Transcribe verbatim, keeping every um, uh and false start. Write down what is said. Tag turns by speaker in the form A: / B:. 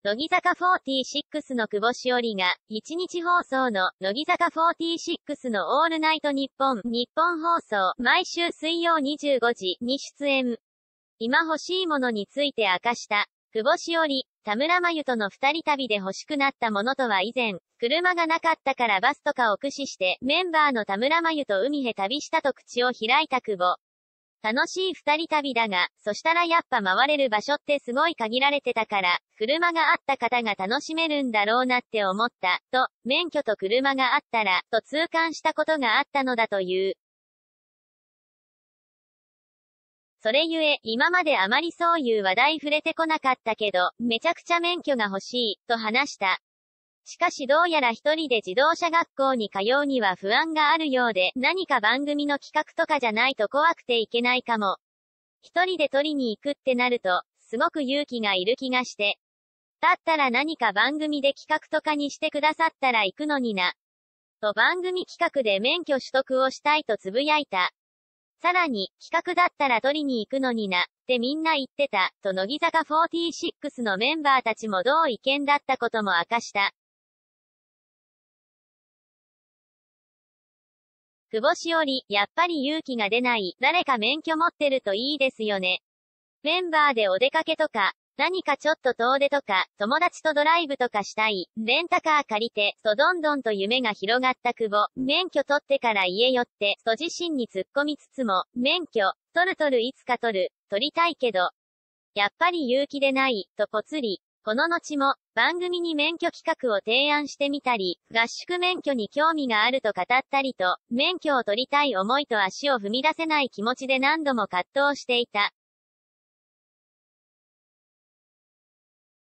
A: 乃木坂フォーティーシックスの久保しおりが、いちにち放送の、乃木坂フォーティーシックスのオールナイトニッポン、日本放送、毎週水曜にじゅうごじに出演。今欲しいものについて明かした。久保しおり、田村真由との二人旅で欲しくなったものとは以前、車がなかったからバスとかを駆使して、メンバーの田村真由と海へ旅したと口を開いた久保。楽しい二人旅だが、そしたらやっぱ回れる場所ってすごい限られてたから、車があった方が楽しめるんだろうなって思った、と、免許と車があったら、と痛感したことがあったのだという。それゆえ、今まであまりそういう話題触れてこなかったけど、めちゃくちゃ免許が欲しい、と話した。しかしどうやら一人で自動車学校に通うには不安があるようで、何か番組の企画とかじゃないと怖くていけないかも。一人で取りに行くってなると、すごく勇気がいる気がして。だったら何か番組で企画とかにしてくださったら行くのにな。と番組企画で免許取得をしたいとつぶやいた。さらに、企画だったら取りに行くのにな、ってみんな言ってた、と乃木坂フォーティーシックスのメンバーたちも同意見だったことも明かした。久保しおり、やっぱり勇気が出ない、誰か免許持ってるといいですよね。メンバーでお出かけとか、何かちょっと遠出とか、友達とドライブとかしたい、レンタカー借りて、とどんどんと夢が広がった久保、免許取ってから家寄って、と自身に突っ込みつつも、免許、取る取るいつか取る、取りたいけど、やっぱり勇気出ない、とぽつり。この後も、番組に免許企画を提案してみたり、合宿免許に興味があると語ったりと、免許を取りたい思いと足を踏み出せない気持ちで何度も葛藤していた。